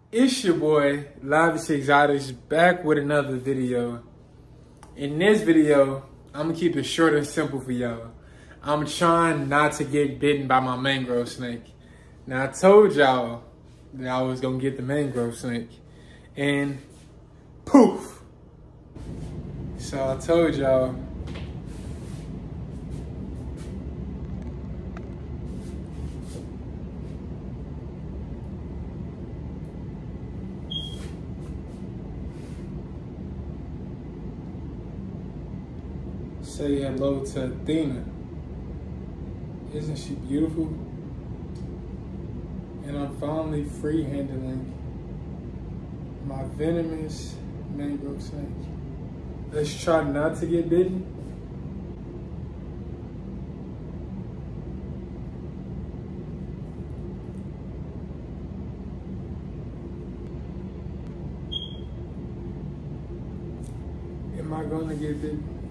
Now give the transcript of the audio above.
It's your boy, Lavish Exotics, back with another video. In this video, I'm gonna keep it short and simple for y'all. I'm trying not to get bitten by my mangrove snake. Now, I told y'all that I was gonna get the mangrove snake, and poof. So I told y'all, say hello to Athena. Isn't she beautiful? And I'm finally free handling my venomous mangrove snake. Let's try not to get bitten. Am I gonna get bitten?